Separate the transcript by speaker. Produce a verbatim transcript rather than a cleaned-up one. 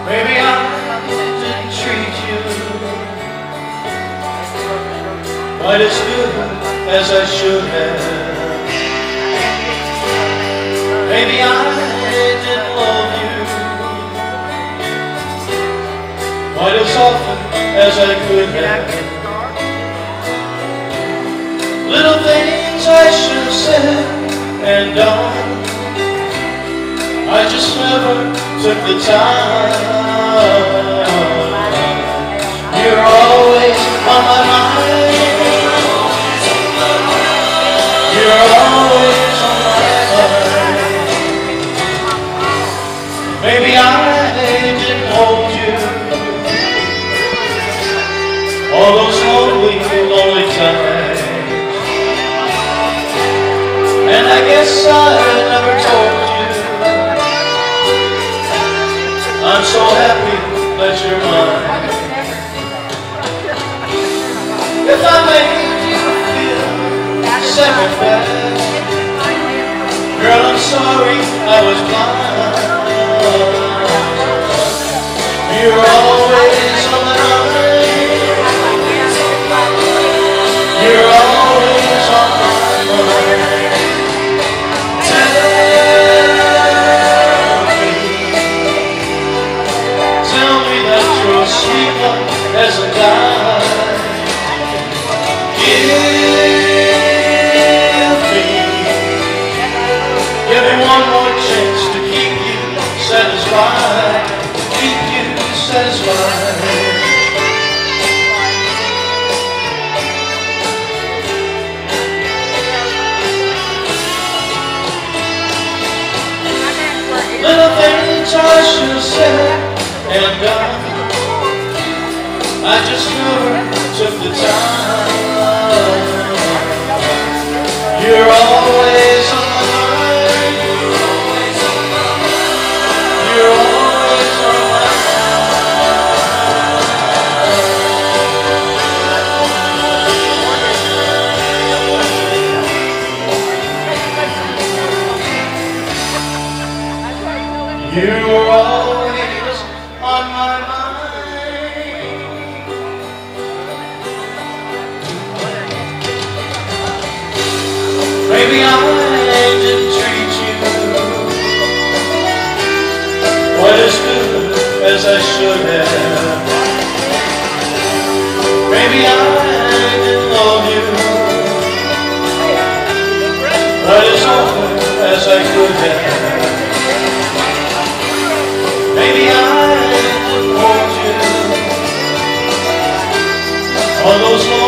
Speaker 1: Maybe I didn't treat you quite as good as I should have. Maybe I didn't love you quite as often as I could have. Little things I should have said and done, I just never took the time. You're always on my mind. You're always on my mind. Maybe I didn't hold you all those lonely, lonely times, and I guess I never told you I'm so happy that you're mine. If I made you feel second best, girl, I'm sorry I was blind. You're always on my mind. You're always on my mind. Tell me, tell me that you're sweet as a dime. Give me, give me one more chance to keep you satisfied, keep you satisfied. Little things I should have said and done, I just never took the time. You're always on my mind. You're always on my mind. You're always on my mind. Maybe I didn't treat you quite as good as I should have. Maybe I didn't love you quite as often as I could have. Maybe I didn't hold you all those